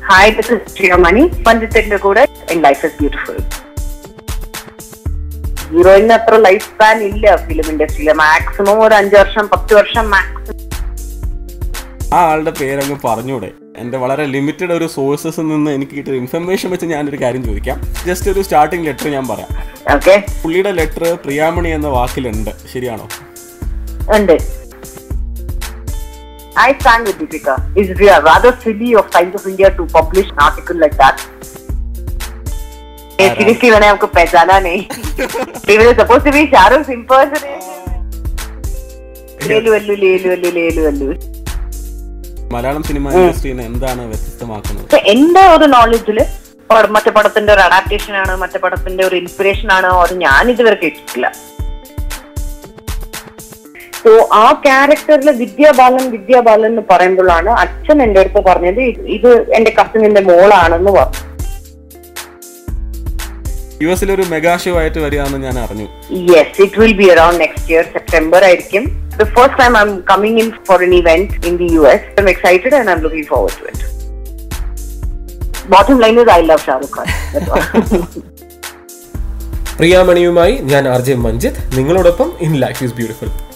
Hi, this is Priyamani. Manjith in Life is Beautiful. Heroine അത്ര life span ഇല്ല film ഇൻഡസ്ട്രിയിൽ. Maximum ഒരു 5 വർഷം 10 വർഷം മാക്സിമം. ആ ആളുടെ പേരങ്ങ് പറഞ്ഞൂടെ? എൻ്റെ വളരെ ലിമിറ്റഡ് ഒരു സോഴ്സസിൽ നിന്ന് എനിക്ക് കിട്ടിയ ഇൻഫർമേഷൻ വെച്ച് ഞാനൊരു കാര്യം ചോദിക്കാം. ജസ്റ്റ് ഒരു സ്റ്റാർട്ടിംഗ് ലെറ്റർ ഞാൻ പറയാം. ഓക്കെ. പുള്ളിയുടെ ലെറ്റർ പ്രിയാമണി എന്ന വാക്കിലുണ്ട്, ശരിയാണോ? ഉണ്ട്. I stand with Deepika. It's rather silly of Times of India to publish an article like that. Seriously, मैंने आपको पहचाना नहीं. They were supposed to be Shahruk's impersonation. लेलु. മലയാളം സിനിമ ഇൻഡസ്ട്രീനെ എന്താണ് വ്യത്യസ്തമാക്കുന്നത്? എന്റെ ഒരു നോളജില് മറ്റേ പടത്തിന്റെ ഒരു അഡാപ്റ്റേഷൻ ആണ്, മറ്റേ പടത്തിന്റെ ഒരു ഇൻസ്പിറേഷൻ ആണ്, അത് ഞാൻ ഇതുവരെ കേട്ടിട്ടില്ല. സോ ആ ക്യാരക്ടറിൽ വിദ്യാബാലൻ എന്ന് പറയുമ്പോഴാണ് അച്ഛൻ എന്റെ അടുത്ത് പറഞ്ഞത് ഇത് എന്റെ കസിനിന്റെ മോളാണെന്ന് പറഞ്ഞു. യുഎസിൽ ഒരു മെഗാ ഷോ ആയിട്ട് വരികയാണെന്ന് ഞാൻ അറിഞ്ഞു. Yes, it will be around next year September ആയിരിക്കും. The first time I'm coming in for an event in the US. I'm excited and I'm looking forward to it. Bottom line is I love Shahrukh Khan. പ്രിയാമണിയുമായി ഞാൻ RJ Manjith, നിങ്ങളോടൊപ്പം in life is beautiful.